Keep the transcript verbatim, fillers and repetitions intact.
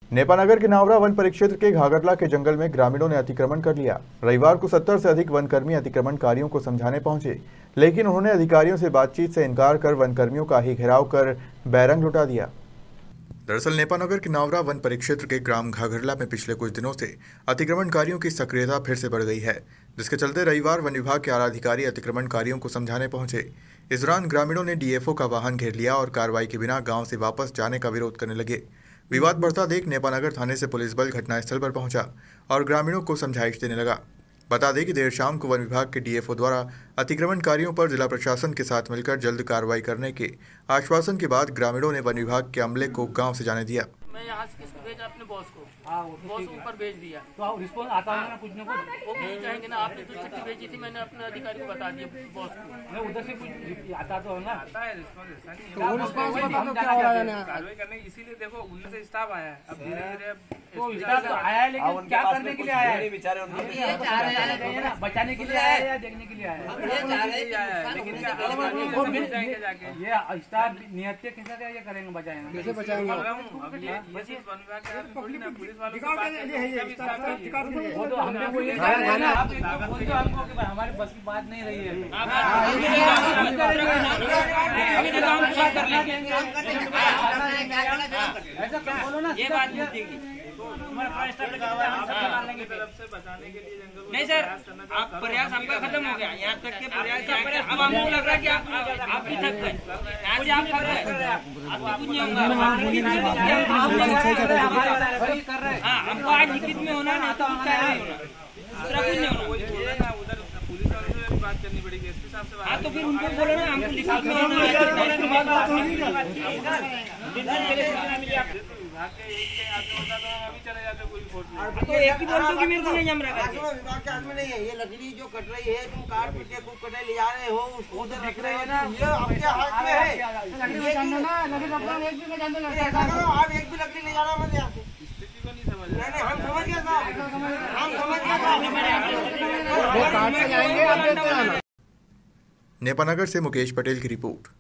नेपानगर के नावरा वन परिक्षेत्र के घाघरला के जंगल में ग्रामीणों ने अतिक्रमण कर लिया। रविवार को सत्तर से अधिक वनकर्मी अतिक्रमणकारियों को समझाने पहुंचे, लेकिन उन्होंने अधिकारियों से बातचीत से इनकार कर वनकर्मियों का ही घेराव कर बैरंग लुटा दिया। दरअसल नेपानगर के नावरा वन परिक्षेत्र के ग्राम घाघरला में पिछले कुछ दिनों से अतिक्रमणकारियों की सक्रियता फिर से बढ़ गई है, जिसके चलते रविवार वन विभाग के आला अधिकारी अतिक्रमणकारियों को समझाने पहुंचे। इस दौरान ग्रामीणों ने डीएफओ का वाहन घेर लिया और कार्रवाई के बिना गांव से वापस जाने का विरोध करने लगे। विवाद बढ़ता देख नेपानगर थाने से पुलिस बल घटनास्थल पर पहुंचा और ग्रामीणों को समझाइश देने लगा। बता दें कि देर शाम को वन विभाग के डीएफओ द्वारा अतिक्रमणकारियों पर जिला प्रशासन के साथ मिलकर जल्द कार्रवाई करने के आश्वासन के बाद ग्रामीणों ने वन विभाग के अमले को गांव से जाने दिया। मैं यहाँ से किसको भेजा? अपने बॉस को। हाँ, बॉस ऊपर भेज दिया। तो आप रिस्पॉन्स आता है ना पूछने को? वो भेज जाएंगे ना। आपने जो चिट्ठी भेजी थी मैंने अपने अधिकारी को बता दिया बॉस को। मैं उधर से कुछ आता तो है ना? आता है रिस्पॉन्स, ऐसा नहीं है। तो वो रिस्पॉन्स हम क्या हो रहा है ना? कार्रवाई करने इसीलिए देखो उनमें से स्टाफ आया है। अब धीरे धीरे तो स्टाफ तो आया है, लेकिन क्या करने के लिए आया है? बेचारे उनको बचाने के लिए आया है या देखने के लिए आया है? लेकिन ये स्टाफ निहत्ते कैसे क्या करेंगे? बचाएंगे कैसे? बचाएंगे ये चीज वन विभाग के आदमी थोड़ी ना, पुलिस वालों से बात करके वो तो हमने वो ये कहा ना, आप बोलते हो हमको कि भाई हमारे बस की बात नहीं रही है। ऐसा क्या बोलो ना, ये बात नहीं थी। बचाने के लिए जंगल नहीं सर, आप प्रयास आपका खत्म हो गया। यहाँ तक के प्रयास अब हमको लग रहा है कि आप आप भी थक गए। यहाँ से आप कर रहे हैं, आपको कुछ नहीं होगा। हाँ, हमको आज लिखित में होना नहीं तो कुछ नहीं होना। उधर पुलिस वालों से भी बात करनी पड़ेगी, एसपी साहब से। हाँ तो फिर उनको बोलो ना, हमको लिखित में होना है। विभाग के एक के आदमी होता तो अभी चले जाते कोई फोर्स में। तो एक ही बोलते कि मेरे को नहीं जम रहा है। विभाग के आदमी नहीं है। ये लकड़ी जो कट रही है, तुम काट पीट के खूब कटाई ले जा रहे हो, उसको उधर देख रहे हैं ना। ये आपके हाथ में है। आप एक भी लकड़ी ले जाना मत यहाँ से। स्थिति को नहीं समझ रहे। नहीं, हम समझ गए साहब, हम समझ गए। नेपानगर से मुकेश पटेल की रिपोर्ट।